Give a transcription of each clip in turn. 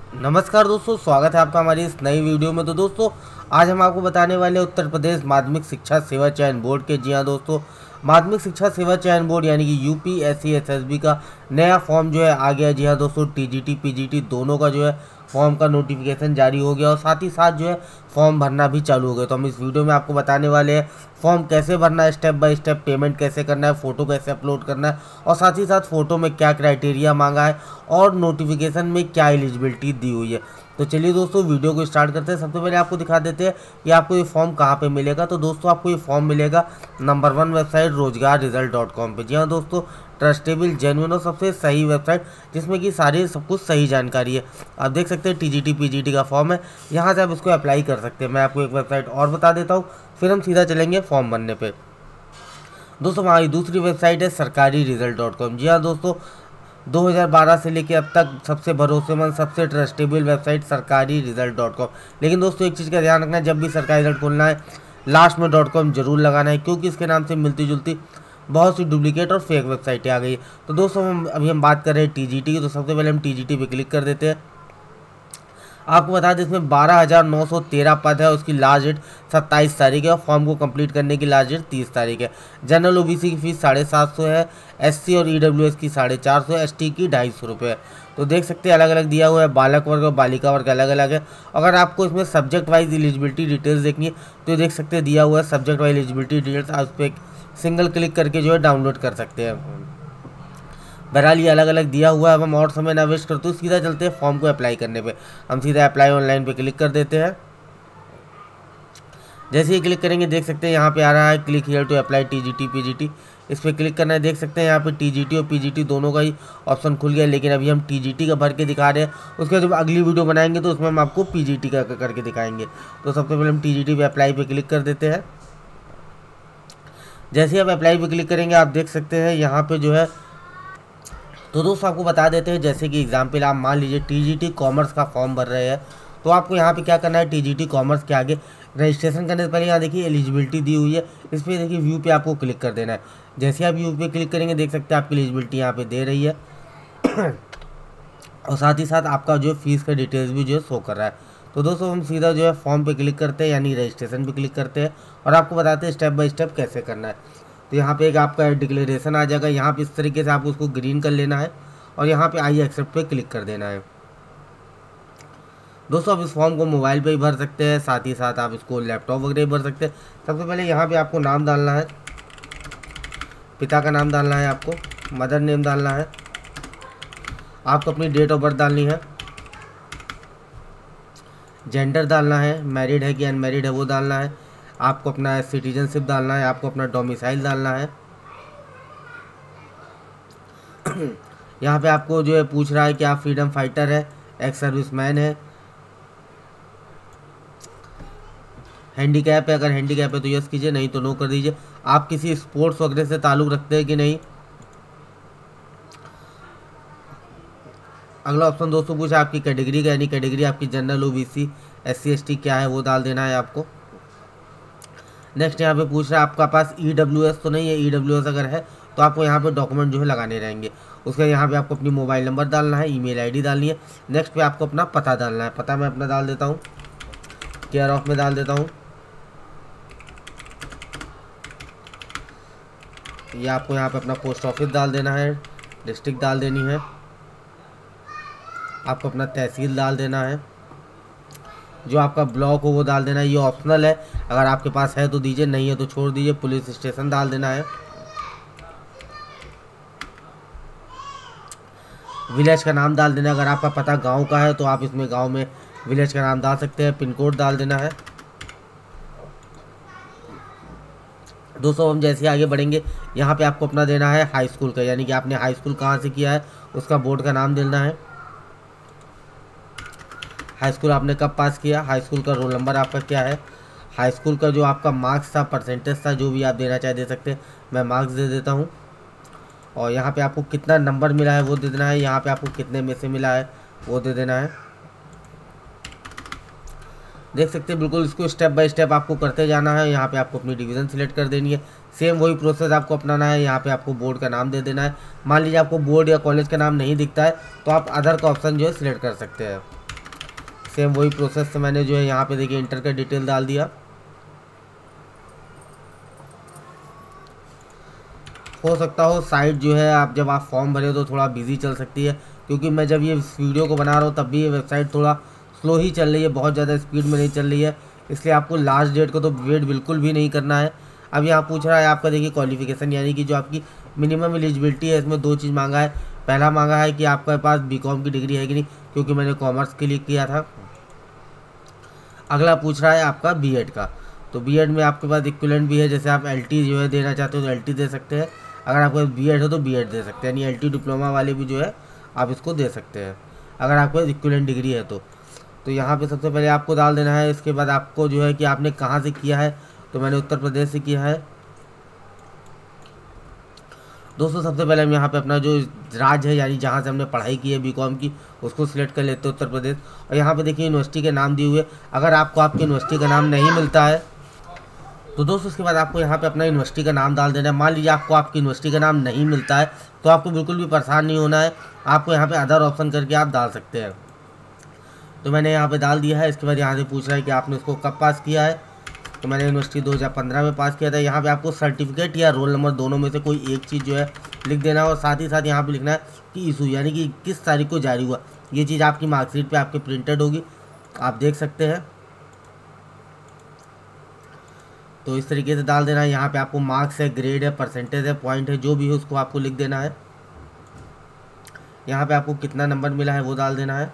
नमस्कार दोस्तों, स्वागत है आपका हमारी इस नई वीडियो में। तो दोस्तों, आज हम आपको बताने वाले हैं उत्तर प्रदेश माध्यमिक शिक्षा सेवा चयन बोर्ड के। जी हाँ दोस्तों, माध्यमिक शिक्षा सेवा चयन बोर्ड यानी कि यूपीएससी एसएसबी का नया फॉर्म जो है आ गया। जी हाँ दोस्तों, टीजीटी पीजीटी दोनों का जो है फॉर्म का नोटिफिकेशन जारी हो गया और साथ ही साथ जो है फॉर्म भरना भी चालू हो गया। तो हम इस वीडियो में आपको बताने वाले हैं फॉर्म कैसे भरना है, स्टेप बाय स्टेप पेमेंट कैसे करना है, फ़ोटो कैसे अपलोड करना है और साथ ही साथ फ़ोटो में क्या क्राइटेरिया मांगा है और नोटिफिकेशन में क्या एलिजिबिलिटी दी हुई है। तो चलिए दोस्तों, वीडियो को स्टार्ट करते हैं। सबसे पहले आपको दिखा देते हैं कि आपको ये फॉर्म कहाँ पे मिलेगा। तो दोस्तों, आपको ये फॉर्म मिलेगा नंबर 1 वेबसाइट रोजगार-रिजल्ट.com पे। जी हाँ दोस्तों, ट्रस्टेबल, जेन्युइन और सबसे सही वेबसाइट जिसमें कि सारी सब कुछ सही जानकारी है। आप देख सकते हैं टीजीटी पीजीटी का फॉर्म है, यहाँ से आप इसको अप्लाई कर सकते हैं। मैं आपको एक वेबसाइट और बता देता हूँ, फिर हम सीधा चलेंगे फॉर्म भरने पे। दोस्तों, हमारी दूसरी वेबसाइट है सरकारी-रिजल्ट.com। जी हाँ दोस्तों, 2012 से लेकर अब तक सबसे भरोसेमंद, सबसे ट्रस्टेबल वेबसाइट सरकारी-रिजल्ट.com। लेकिन दोस्तों, एक चीज़ का ध्यान रखना है, जब भी सरकारी रिजल्ट खोलना है लास्ट में .com जरूर लगाना है, क्योंकि इसके नाम से मिलती जुलती बहुत सी डुप्लीकेट और फेक वेबसाइटें आ गई है। तो दोस्तों, हम बात कर रहे हैं टीजीटी की। तो सबसे पहले हम टीजीटी पे क्लिक कर देते हैं। आपको बता दें, इसमें 12,913 पद है। उसकी लास्ट डेट 27 तारीख है और फॉर्म को कंप्लीट करने की लास्ट डेट 30 तारीख है। जनरल ओबीसी की फीस 750 है, एससी और ईडब्ल्यूएस की 450 है, एसटी की 250 रुपये है। तो देख सकते हैं अलग अलग दिया हुआ है, बालक वर्ग और बालिका वर्ग अलग अलग है। अगर आपको इसमें सब्जेक्ट वाइज एलिजिबिलिटी डिटेल्स देखनी है तो देख सकते हैं दिया हुआ है सब्जेक्ट वाइज एलिजिबिलिटी डिटेल्स। आप उस पर सिंगल क्लिक करके जो है डाउनलोड कर सकते हैं। बहरहाल ये अलग अलग दिया हुआ है। अब हम और समय ना वेस्ट करते हुए सीधा चलते हैं फॉर्म को अप्लाई करने पे। हम सीधा अप्लाई ऑनलाइन पे क्लिक कर देते हैं। जैसे ही क्लिक करेंगे देख सकते हैं यहाँ पे आ रहा है click here to apply TGT PGT. इस पर क्लिक करना है। देख सकते हैं यहाँ पे टीजीटी और पीजीटी दोनों का ही ऑप्शन खुल गया, लेकिन अभी हम टीजीटी का भर के दिखा रहे हैं। उसके बाद जब अगली वीडियो बनाएंगे तो उसमें हम आपको पीजीटी का करके दिखाएंगे। तो सबसे पहले हम टीजीटी पे अप्लाई पे क्लिक कर देते हैं। जैसे ही आप अप्लाई पे क्लिक करेंगे आप देख सकते हैं यहाँ पे जो है, तो दोस्तों आपको बता देते हैं, जैसे कि एग्जाम्पल आप मान लीजिए टीजीटी कॉमर्स का फॉर्म भर रहे हैं, तो आपको यहाँ पे क्या करना है, टीजीटी कॉमर्स के आगे रजिस्ट्रेशन करने से पहले यहाँ देखिए एलिजिबिलिटी दी हुई है, इस पर देखिए व्यू पे आपको क्लिक कर देना है। जैसे आप व्यू पे क्लिक करेंगे देख सकते हैं आपकी एलिजिबिलिटी यहाँ पे दे रही है और साथ ही साथ आपका जो फीस का डिटेल्स भी जो है शो कर रहा है। तो दोस्तों, हम सीधा जो है फॉर्म पे क्लिक करते हैं यानी रजिस्ट्रेशन पे क्लिक करते हैं और आपको बताते हैं स्टेप बाय स्टेप कैसे करना है। तो यहाँ पे एक आपका डिक्लेरेशन आ जाएगा, यहाँ पे इस तरीके से आपको उसको ग्रीन कर लेना है और यहाँ पे आई एक्सेप्ट पे क्लिक कर देना है। दोस्तों, आप इस फॉर्म को मोबाइल पे ही भर सकते हैं, साथ ही साथ आप इसको लैपटॉप वगैरह भी भर सकते हैं। सबसे पहले यहाँ पे आपको नाम डालना है, पिता का नाम डालना है, आपको मदर नेम डालना है, आपको अपनी डेट ऑफ बर्थ डालनी है, जेंडर डालना है, मैरिड है कि अनमैरिड है वो डालना है, आपको अपना सिटीजनशिप डालना है, आपको अपना डोमिसाइल डालना है। यहाँ पे आपको जो है पूछ रहा है कि आप फ्रीडम फाइटर है, एक्स सर्विसमैन है, हैंडीकैप है। अगर हैंडीकैप है तो यस कीजिए, नहीं तो नो कर दीजिए। आप किसी स्पोर्ट्स वगैरह से ताल्लुक़ रखते हैं कि नहीं। अगला ऑप्शन दोस्तों पूछा आपकी कैटेगरी का, यानी कैटेगरी आपकी जनरल ओबीसी एससी एसटी क्या है वो डाल देना है आपको। नेक्स्ट यहाँ पे पूछ रहा है आपका पास ईडब्ल्यूएस तो नहीं है, ईडब्ल्यूएस अगर है तो आपको यहाँ पे डॉक्यूमेंट जो है लगाने रहेंगे। उसके यहाँ पे आपको अपनी मोबाइल नंबर डालना है, ईमेल आईडी डालनी है। नेक्स्ट पे आपको अपना पता डालना है। पता मैं अपना डाल देता हूँ, केयर ऑफ में डाल देता हूँ। या आपको यहाँ पे अपना पोस्ट ऑफिस डाल देना है, डिस्ट्रिक्ट डाल देनी है, आपको अपना तहसील डाल देना है, जो आपका ब्लॉक हो वो डाल देना है। ये ऑप्शनल है, अगर आपके पास है तो दीजिए, नहीं है तो छोड़ दीजिए। पुलिस स्टेशन डाल देना है। विलेज का नाम डाल देना है, अगर आपका पता गांव का है तो आप इसमें गांव में विलेज का नाम डाल सकते हैं। पिन कोड डाल देना है। दोस्तों, हम जैसे आगे बढ़ेंगे यहाँ पे आपको अपना देना है हाई स्कूल का, यानी कि आपने हाई स्कूल कहाँ से किया है उसका बोर्ड का नाम देना है। हाई स्कूल आपने कब पास किया, हाई स्कूल का रोल नंबर आपका क्या है, हाई स्कूल का जो आपका मार्क्स था, परसेंटेज था, जो भी आप देना चाहे दे सकते हैं। मैं मार्क्स दे देता हूँ। और यहाँ पे आपको कितना नंबर मिला है वो दे देना है। यहाँ पे आपको कितने में से मिला है वो दे देना है। देख सकते हैं बिल्कुल इसको स्टेप बाय स्टेप आपको करते जाना है। यहाँ पे आपको अपनी डिवीज़न सिलेक्ट कर देनी है, सेम वही प्रोसेस आपको अपनाना है। यहाँ पे आपको बोर्ड का नाम दे देना है। मान लीजिए आपको बोर्ड या कॉलेज का नाम नहीं दिखता है तो आप अदर का ऑप्शन जो है सिलेक्ट कर सकते हैं। सेम वही प्रोसेस से मैंने जो है यहाँ पे देखिए इंटर का डिटेल डाल दिया। हो सकता हो साइट जो है आप जब आप फॉर्म भरे तो थोड़ा बिजी चल सकती है, क्योंकि मैं जब ये वीडियो को बना रहा हूँ तब भी ये वेबसाइट थोड़ा स्लो ही चल रही है, बहुत ज़्यादा स्पीड में नहीं चल रही है, इसलिए आपको लास्ट डेट को तो वेट बिल्कुल भी नहीं करना है। अब यहाँ पूछ रहा है आपका देखिए क्वालिफिकेशन, यानी कि जो आपकी मिनिमम एलिजिबिलिटी है, इसमें 2 चीज़ मांगा है। पहला मांगा है कि आपके पास बीकॉम की डिग्री है कि नहीं, क्योंकि मैंने कॉमर्स के लिए किया था। अगला पूछ रहा है आपका बीएड का, तो बीएड में आपके पास इक्विवेलेंट भी है, जैसे आप एलटी जो है देना चाहते हो तो एलटी दे सकते हैं, अगर आपके पास बीएड हो तो बीएड दे सकते हैं, यानी एलटी डिप्लोमा वाले भी जो है आप इसको दे सकते हैं अगर आपके पास इक्विवेलेंट डिग्री है तो यहाँ पे सबसे पहले आपको डाल देना है। इसके बाद आपको जो है कि आपने कहाँ से किया है, तो मैंने उत्तर प्रदेश से किया है। दोस्तों सबसे पहले हम यहाँ पे अपना जो राज्य है, यानी जहाँ से हमने पढ़ाई की है बीकॉम की, उसको सिलेक्ट कर लेते हैं उत्तर प्रदेश। और यहाँ पे देखिए यूनिवर्सिटी के नाम दिए हुए, अगर आपको आपकी यूनिवर्सिटी का नाम नहीं मिलता है तो दोस्तों उसके बाद आपको यहाँ पे अपना यूनिवर्सिटी का नाम डाल देना है। मान लीजिए आपको आपकी यूनिवर्सिटी का नाम नहीं मिलता है तो आपको बिल्कुल भी परेशान नहीं होना है, आपको यहाँ पे अदर ऑप्शन करके आप डाल सकते हैं। तो मैंने यहाँ पे डाल दिया है। इसके बाद यहाँ से पूछ रहा है कि आपने उसको कब पास किया है, तो मैंने यूनिवर्सिटी 2015 में पास किया था। यहाँ पे आपको सर्टिफिकेट या रोल नंबर दोनों में से कोई एक चीज़ जो है लिख देना है, और साथ ही साथ यहाँ पे लिखना है कि इशू, यानी कि किस तारीख को जारी हुआ। ये चीज़ आपकी मार्कशीट पे आपके प्रिंटेड होगी, आप देख सकते हैं। तो इस तरीके से डाल देना है। यहाँ पे आपको मार्क्स है, ग्रेड है, परसेंटेज है, पॉइंट है, जो भी है उसको आपको लिख देना है। यहाँ पे आपको कितना नंबर मिला है वो डाल देना है।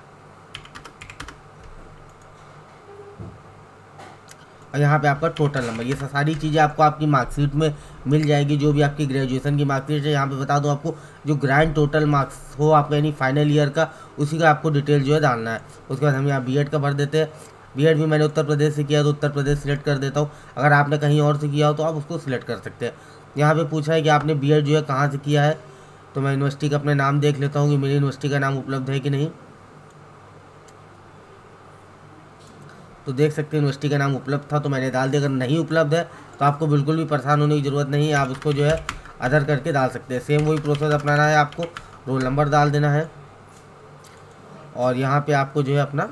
और यहाँ पे आपका टोटल नंबर, ये सारी चीज़ें आपको आपकी मार्कशीट में मिल जाएगी, जो भी आपकी ग्रेजुएशन की मार्कशीट है। यहाँ पे बता दूँ आपको, जो ग्रैंड टोटल मार्क्स हो आपका यानी फाइनल ईयर का, उसी का आपको डिटेल जो है डालना है। उसके बाद हम यहाँ बीएड का भर देते हैं। बीएड भी मैंने उत्तर प्रदेश से किया तो उत्तर प्रदेश सिलेक्ट कर देता हूँ, अगर आपने कहीं और से किया हो तो आप उसको सिलेक्ट कर सकते हैं। यहाँ पे पूछा है कि आपने बीएड जो है कहाँ से किया है, तो मैं यूनिवर्सिटी का अपने नाम देख लेता हूँ कि मेरी यूनिवर्सिटी का नाम उपलब्ध है कि नहीं। तो देख सकते हैं यूनिवर्सिटी का नाम उपलब्ध था, तो मैंने डाल दिया। अगर नहीं उपलब्ध है तो आपको बिल्कुल भी परेशान होने की ज़रूरत नहीं है, आप उसको जो है अदर करके डाल सकते हैं। सेम वही प्रोसेस अपनाना है, आपको रोल नंबर डाल देना है, और यहाँ पे आपको जो है अपना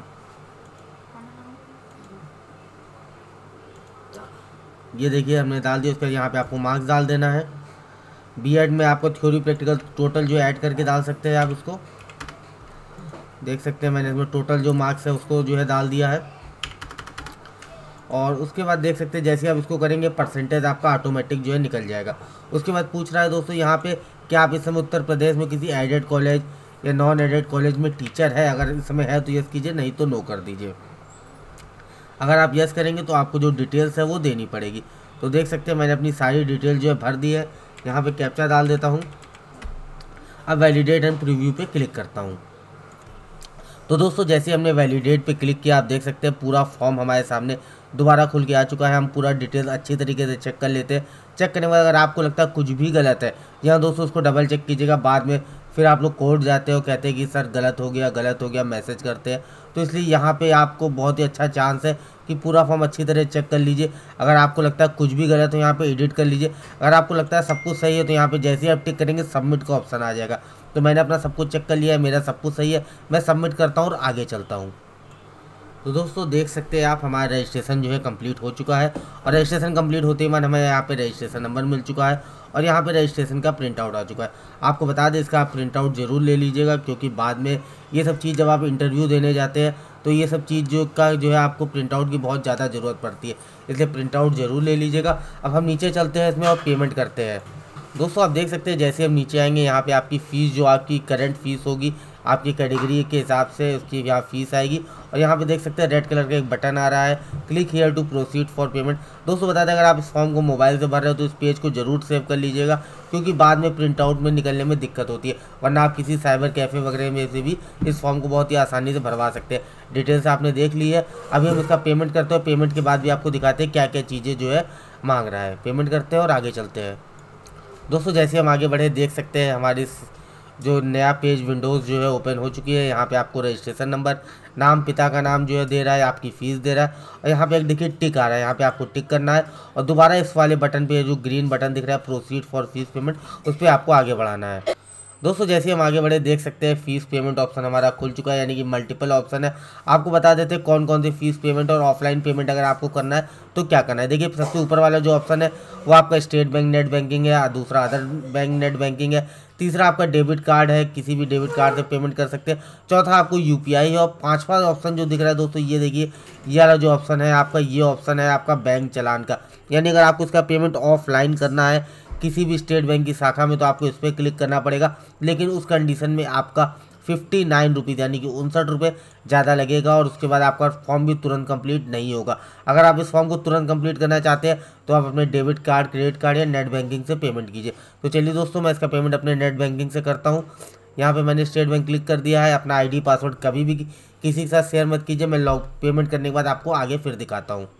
ये देखिए हमने डाल दिया। उसके बाद यहाँ पे आपको मार्क्स डाल देना है। बीएड में आपको थ्योरी प्रैक्टिकल टोटल जो ऐड करके डाल सकते हैं, आप उसको देख सकते हैं। मैंने इसमें टोटल जो मार्क्स है उसको जो है डाल दिया है, और उसके बाद देख सकते हैं जैसे आप इसको करेंगे परसेंटेज आपका ऑटोमेटिक जो है निकल जाएगा। उसके बाद पूछ रहा है दोस्तों यहाँ पे क्या आप इस समय उत्तर प्रदेश में किसी एडेड कॉलेज या नॉन एडेड कॉलेज में टीचर है, अगर इस समय है तो यस कीजिए, नहीं तो नो कर दीजिए। अगर आप यस करेंगे तो आपको जो डिटेल्स है वो देनी पड़ेगी। तो देख सकते हैं मैंने अपनी सारी डिटेल जो है भर दी है। यहाँ पे कैप्चा डाल देता हूँ। अब वैलिडेट एंड प्रीव्यू पे क्लिक करता हूँ। तो दोस्तों जैसे हमने वैलिडेट पे क्लिक किया, आप देख सकते हैं पूरा फॉर्म हमारे सामने दोबारा खुल के आ चुका है। हम पूरा डिटेल अच्छी तरीके से चेक कर लेते हैं। चेक करने के बाद अगर आपको लगता है कुछ भी गलत है, यहाँ दोस्तों उसको डबल चेक कीजिएगा। बाद में फिर आप लोग कोर्ट जाते हो, कहते हैं कि सर गलत हो गया, मैसेज करते हैं। तो इसलिए यहाँ पे आपको बहुत ही अच्छा चांस है कि पूरा फॉर्म अच्छी तरह चेक कर लीजिए। अगर आपको लगता है कुछ भी गलत हो, यहाँ पे एडिट कर लीजिए। अगर आपको लगता है सब कुछ सही है तो यहाँ पे जैसे ही आप टिक करेंगे सबमिट का ऑप्शन आ जाएगा। तो मैंने अपना सब कुछ चेक कर लिया है, मेरा सब कुछ सही है, मैं सबमिट करता हूँ और आगे चलता हूँ। तो दोस्तों देख सकते हैं आप हमारा रजिस्ट्रेशन जो है कंप्लीट हो चुका है, और रजिस्ट्रेशन कंप्लीट होते ही मन हमें यहाँ पे रजिस्ट्रेशन नंबर मिल चुका है, और यहाँ पे रजिस्ट्रेशन का प्रिंट आउट आ चुका है। आपको बता दें इसका आप प्रिंट आउट ज़रूर ले लीजिएगा, क्योंकि बाद में ये सब चीज़ जब आप इंटरव्यू देने जाते हैं तो ये सब चीज़ जो है आपको प्रिंट आउट की बहुत ज़्यादा ज़रूरत पड़ती है, इसलिए प्रिंट आउट ज़रूर ले लीजिएगा। अब हम नीचे चलते हैं इसमें और पेमेंट करते हैं। दोस्तों आप देख सकते हैं जैसे हम नीचे आएंगे यहाँ पे आपकी फ़ीस जो आपकी करंट फीस होगी आपकी कैटेगरी के हिसाब से उसकी यहाँ फ़ीस आएगी, और यहाँ पे देख सकते हैं रेड कलर का एक बटन आ रहा है, click here to proceed for payment. दोस्तों बता दें अगर आप इस फॉर्म को मोबाइल से भर रहे हो तो इस पेज को जरूर सेव कर लीजिएगा, क्योंकि बाद में प्रिंट आउट में निकलने में दिक्कत होती है, वरना आप किसी साइबर कैफ़े वगैरह में से भी इस फॉर्म को बहुत ही आसानी से भरवा सकते हैं। डिटेल्स आपने देख ली है। अभी हम इसका पेमेंट करते हैं, पेमेंट के बाद भी आपको दिखाते हैं क्या क्या चीज़ें जो है मांग रहा है। पेमेंट करते हैं और आगे चलते हैं। दोस्तों जैसे हम आगे बढ़े देख सकते हैं हमारी जो नया पेज विंडोज़ जो है ओपन हो चुकी है। यहाँ पे आपको रजिस्ट्रेशन नंबर, नाम, पिता का नाम जो है दे रहा है, आपकी फ़ीस दे रहा है, और यहाँ पे एक देखिए टिक आ रहा है, यहाँ पे आपको टिक करना है, और दोबारा इस वाले बटन पे जो ग्रीन बटन दिख रहा है प्रोसीड फॉर फीस पेमेंट, उस पर आपको आगे बढ़ाना है। दोस्तों जैसे हम आगे बढ़े देख सकते हैं फीस पेमेंट ऑप्शन हमारा खुल चुका है, यानी कि मल्टीपल ऑप्शन है। आपको बता देते हैं कौन कौन सी फीस पेमेंट और ऑफलाइन पेमेंट अगर आपको करना है तो क्या करना है। देखिए सबसे ऊपर वाला जो ऑप्शन है वो आपका स्टेट बैंक नेट बैंकिंग है, दूसरा अदर बैंक नेट बैंकिंग है, तीसरा आपका डेबिट कार्ड है, किसी भी डेबिट कार्ड से पेमेंट कर सकते हैं, चौथा आपको यूपीआई है, और पांचवा ऑप्शन जो दिख रहा है दोस्तों ये देखिए ये वाला जो ऑप्शन है आपका, ये ऑप्शन है आपका बैंक चालान का। यानी अगर आपको इसका पेमेंट ऑफलाइन करना है किसी भी स्टेट बैंक की शाखा में तो आपको इस पर क्लिक करना पड़ेगा, लेकिन उस कंडीशन में आपका 59 रुपीज़ यानी कि 59 रुपये ज़्यादा लगेगा, और उसके बाद आपका फॉर्म भी तुरंत कंप्लीट नहीं होगा। अगर आप इस फॉर्म को तुरंत कंप्लीट करना चाहते हैं तो आप अपने डेबिट कार्ड, क्रेडिट कार्ड या नेट बैंकिंग से पेमेंट कीजिए। तो चलिए दोस्तों मैं इसका पेमेंट अपने नेट बैंकिंग से करता हूँ। यहाँ पे मैंने स्टेट बैंक क्लिक कर दिया है। अपना आईडी पासवर्ड कभी भी किसी के साथ शेयर मत कीजिए, मैं लॉग पेमेंट करने के बाद आपको आगे फिर दिखाता हूँ।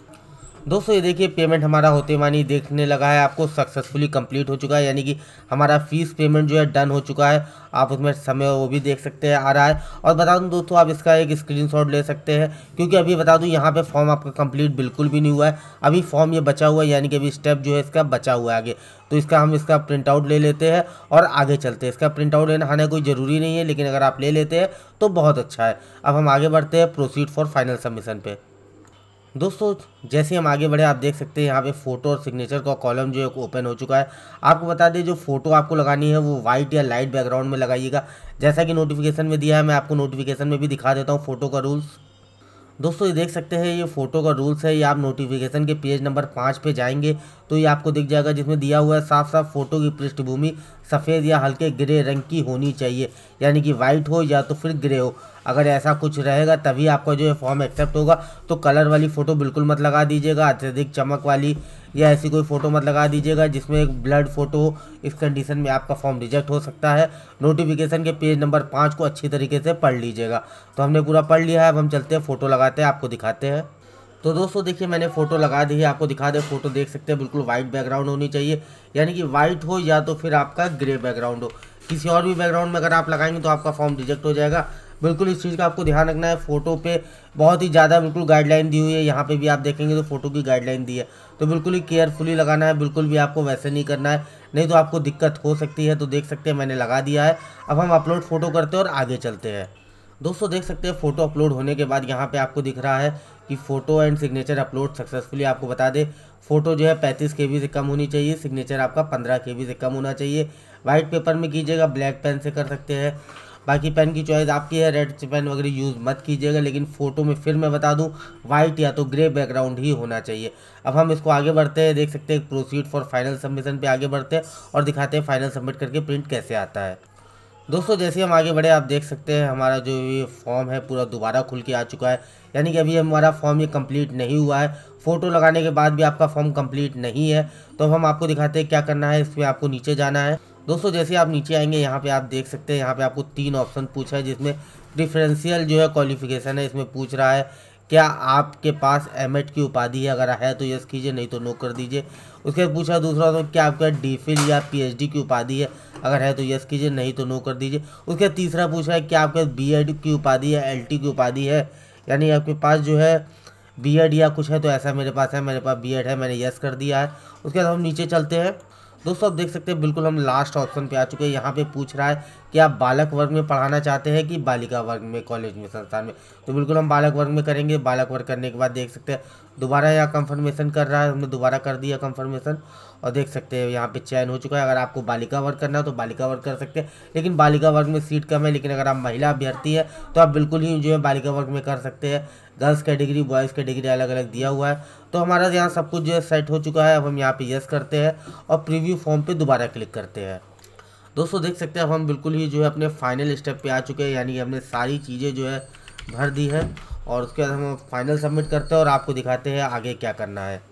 दोस्तों ये देखिए पेमेंट हमारा होते मानी देखने लगा है आपको सक्सेसफुली कंप्लीट हो चुका है, यानी कि हमारा फीस पेमेंट जो है डन हो चुका है। आप उसमें समय वो भी देख सकते हैं आ रहा है। और बता दूं दोस्तों आप इसका एक स्क्रीनशॉट ले सकते हैं, क्योंकि अभी बता दूं यहाँ पे फॉर्म आपका कंप्लीट बिल्कुल भी नहीं हुआ है, अभी फॉर्म ये बचा हुआ है, यानी कि अभी स्टेप जो है इसका बचा हुआ है आगे। तो हम इसका प्रिंट आउट ले लेते हैं और आगे चलते हैं। इसका प्रिंट आउट लेना कोई ज़रूरी नहीं है, लेकिन अगर आप ले लेते हैं तो बहुत अच्छा है। अब हम आगे बढ़ते हैं प्रोसीड फॉर फाइनल सबमिशन पे। दोस्तों जैसे हम आगे बढ़े आप देख सकते हैं यहाँ पे फ़ोटो और सिग्नेचर का कॉलम जो है ओपन हो चुका है। आपको बता दें जो फ़ोटो आपको लगानी है वो वाइट या लाइट बैकग्राउंड में लगाइएगा, जैसा कि नोटिफिकेशन में दिया है। मैं आपको नोटिफिकेशन में भी दिखा देता हूँ फ़ोटो का रूल्स। दोस्तों ये देख सकते हैं ये फ़ोटो का रूल्स है। ये आप नोटिफिकेशन के पेज नंबर 5 पे जाएंगे तो ये आपको दिख जाएगा, जिसमें दिया हुआ है साफ साफ फ़ोटो की पृष्ठभूमि सफ़ेद या हल्के ग्रे रंग की होनी चाहिए, यानी कि वाइट हो या तो फिर ग्रे हो। अगर ऐसा कुछ रहेगा तभी आपका जो है फॉर्म एक्सेप्ट होगा। तो कलर वाली फ़ोटो बिल्कुल मत लगा दीजिएगा, अत्यधिक चमक वाली या ऐसी कोई फ़ोटो मत लगा दीजिएगा जिसमें एक ब्लड फ़ोटो हो। इस कंडीशन में आपका फॉर्म रिजेक्ट हो सकता है। नोटिफिकेशन के पेज नंबर 5 को अच्छी तरीके से पढ़ लीजिएगा। तो हमने पूरा पढ़ लिया है, अब हम चलते हैं फ़ोटो लगाते हैं, आपको दिखाते हैं। तो दोस्तों देखिए मैंने फ़ोटो लगा दी है, आपको दिखा दे। फ़ोटो देख सकते हैं बिल्कुल वाइट बैकग्राउंड होनी चाहिए, यानी कि वाइट हो या तो फिर आपका ग्रे बैकग्राउंड हो। किसी और भी बैकग्राउंड में अगर आप लगाएंगे तो आपका फॉर्म रिजेक्ट हो जाएगा। बिल्कुल इस चीज़ का आपको ध्यान रखना है। फ़ोटो पे बहुत ही ज़्यादा बिल्कुल गाइडलाइन दी हुई है, यहाँ पे भी आप देखेंगे तो फ़ोटो की गाइडलाइन दी है। तो बिल्कुल ही केयरफुली लगाना है, बिल्कुल भी आपको वैसे नहीं करना है, नहीं तो आपको दिक्कत हो सकती है। तो देख सकते हैं मैंने लगा दिया है। अब हम अपलोड फ़ोटो करते हैं और आगे चलते हैं। दोस्तों देख सकते हैं फ़ोटो अपलोड होने के बाद यहाँ पे आपको दिख रहा है कि photo and signature upload successfully. आपको बता दें फ़ोटो जो है 35 KB से कम होनी चाहिए, सिग्नेचर आपका 15 KB से कम होना चाहिए। वाइट पेपर में कीजिएगा, ब्लैक पेन से कर सकते हैं, बाकी पेन की चॉइस आपकी है। रेड पेन वगैरह यूज़ मत कीजिएगा, लेकिन फ़ोटो में फिर मैं बता दूं वाइट या तो ग्रे बैकग्राउंड ही होना चाहिए। अब हम इसको आगे बढ़ते हैं, देख सकते हैं प्रोसीड फॉर फाइनल सबमिशन पे आगे बढ़ते हैं और दिखाते हैं फाइनल सबमिट करके प्रिंट कैसे आता है। दोस्तों जैसे हम आगे बढ़े आप देख सकते हैं हमारा जो ये फॉर्म है पूरा दोबारा खुल के आ चुका है, यानी कि अभी हमारा फॉर्म ये कंप्लीट नहीं हुआ है। फ़ोटो लगाने के बाद भी आपका फॉर्म कंप्लीट नहीं है। तो हम आपको दिखाते हैं क्या करना है। इसमें आपको नीचे जाना है। दोस्तों जैसे आप नीचे आएंगे यहाँ पे आप देख सकते हैं यहाँ पे आपको 3 ऑप्शन पूछा है, जिसमें डिफरेंशियल जो है क्वालिफिकेशन है। इसमें पूछ रहा है क्या आपके पास एमएड की उपाधि है, अगर है तो यस कीजिए, नहीं तो नो कर दीजिए। उसके बाद पूछा दूसरा तो क्या आपका डीफिल या पीएचडी की उपाधि है, अगर है तो यस कीजिए, नहीं तो नो कर दीजिए। उसके बाद तीसरा पूछा है क्या आपके पास बीएड की उपाधि है, एलटी की उपाधि है, यानी आपके पास जो है बीएड या कुछ है, तो ऐसा मेरे पास है, मेरे पास बीएड है, मैंने यस कर दिया है। उसके बाद हम नीचे चलते हैं। दोस्तों आप देख सकते हैं बिल्कुल हम लास्ट ऑप्शन पे आ चुके हैं। यहाँ पे पूछ रहा है कि आप बालक वर्ग में पढ़ाना चाहते हैं कि बालिका वर्ग में, कॉलेज में, संस्थान में। तो बिल्कुल हम बालक वर्ग में करेंगे। बालक वर्ग करने के बाद देख सकते हैं दोबारा यहाँ कंफर्मेशन कर रहा है, हमने दोबारा कर दिया कंफर्मेशन और देख सकते हैं यहाँ पे चयन हो चुका है। अगर आपको बालिका वर्ग करना है तो बालिका वर्ग कर सकते हैं, लेकिन बालिका वर्ग में सीट कम है। लेकिन अगर आप महिला अभ्यर्थी है तो आप बिल्कुल ही जो है बालिका वर्ग में कर सकते हैं। गर्ल्स कैटेगरी, बॉयज़ कैटेगरी अलग अलग दिया हुआ है। तो हमारा यहाँ सब कुछ जो है सेट हो चुका है। अब हम यहाँ पे यस करते हैं और प्रीव्यू फॉर्म पे दोबारा क्लिक करते हैं। दोस्तों देख सकते हैं अब हम बिल्कुल ही जो है अपने फाइनल स्टेप पे आ चुके हैं, यानी कि हमने सारी चीज़ें जो है भर दी है और उसके बाद हम फाइनल सबमिट करते हैं और आपको दिखाते हैं आगे क्या करना है।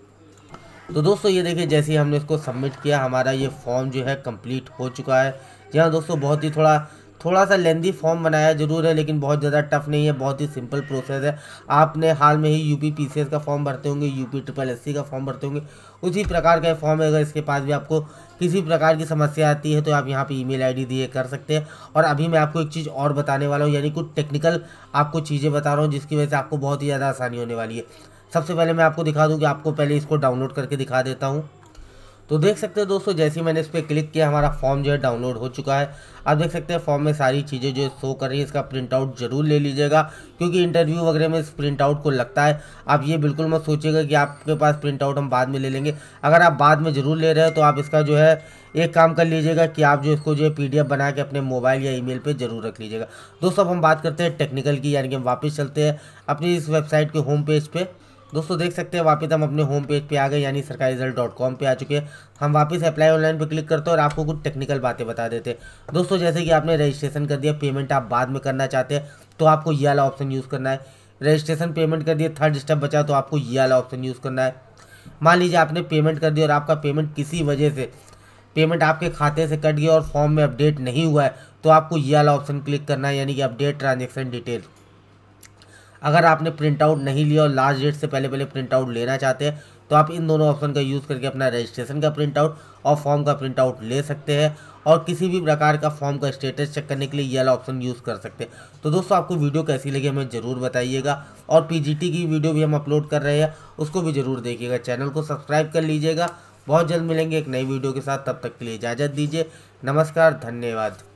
तो दोस्तों ये देखिए जैसे ही हमने इसको सबमिट किया हमारा ये फॉर्म जो है कंप्लीट हो चुका है। जी हाँ दोस्तों, बहुत ही थोड़ा सा लेंदी फॉर्म बनाया जरूर है, लेकिन बहुत ज़्यादा टफ नहीं है, बहुत ही सिंपल प्रोसेस है। आपने हाल में ही यूपी पीसीएस का फॉर्म भरते होंगे, यूपी ट्रिपल एससी का फॉर्म भरते होंगे, उसी प्रकार का फॉर्म है। अगर इसके पास भी आपको किसी प्रकार की समस्या आती है तो आप यहाँ पे ईमेल आईडी दिए कर सकते हैं। और अभी मैं आपको एक चीज़ और बताने वाला हूँ, यानी कुछ टेक्निकल आपको चीज़ें बता रहा हूँ जिसकी वजह से आपको बहुत ही ज़्यादा आसानी होने वाली है। सबसे पहले मैं आपको दिखा दूँ कि आपको पहले इसको डाउनलोड करके दिखा देता हूँ। तो देख सकते हैं दोस्तों, जैसे ही मैंने इस पर क्लिक किया हमारा फॉर्म जो है डाउनलोड हो चुका है। आप देख सकते हैं फॉर्म में सारी चीज़ें जो शो कर रही है, इसका प्रिंट आउट जरूर ले लीजिएगा, क्योंकि इंटरव्यू वगैरह में इस प्रिंट आउट को लगता है। आप ये बिल्कुल मत सोचिएगा कि आपके पास प्रिंट आउट हम बाद में ले लेंगे। अगर आप बाद में ज़रूर ले रहे हो तो आप इसका जो है एक काम कर लीजिएगा कि आप जो इसको जो है PDF बना के अपने मोबाइल या ईमेल पे जरूर रख लीजिएगा। दोस्तों अब हम बात करते हैं टेक्निकल की, यानी कि हम वापस चलते हैं अपनी इस वेबसाइट के होम पेज पे। दोस्तों देख सकते हैं वापस हम अपने होम पेज पे आ गए, यानी sarkariresult.com पे आ चुके हैं। हम वापस अप्लाई ऑनलाइन पे क्लिक करते हैं और आपको कुछ टेक्निकल बातें बता देते हैं। दोस्तों जैसे कि आपने रजिस्ट्रेशन कर दिया, पेमेंट आप बाद में करना चाहते हैं तो आपको ये वाला ऑप्शन यूज़ करना है। रजिस्ट्रेशन पेमेंट कर दिया, थर्ड स्टेप बचा तो आपको ये वाला ऑप्शन यूज़ करना है। मान लीजिए आपने पेमेंट कर दिया और आपका पेमेंट किसी वजह से पेमेंट आपके खाते से कट गया और फॉर्म में अपडेट नहीं हुआ है तो आपको ये वाला ऑप्शन क्लिक करना है, यानी कि अपडेट ट्रांजेक्शन डिटेल। अगर आपने प्रिंट आउट नहीं लिया और लास्ट डेट से पहले प्रिंट आउट लेना चाहते हैं तो आप इन दोनों ऑप्शन का यूज़ करके अपना रजिस्ट्रेशन का प्रिंट आउट और फॉर्म का प्रिंट आउट ले सकते हैं, और किसी भी प्रकार का फॉर्म का स्टेटस चेक करने के लिए ये वाला ऑप्शन यूज़ कर सकते हैं। तो दोस्तों आपको वीडियो कैसी लगी हमें ज़रूर बताइएगा, और PGT की वीडियो भी हम अपलोड कर रहे हैं, उसको भी ज़रूर देखिएगा। चैनल को सब्सक्राइब कर लीजिएगा। बहुत जल्द मिलेंगे एक नई वीडियो के साथ, तब तक के लिए इजाज़त दीजिए। नमस्कार, धन्यवाद।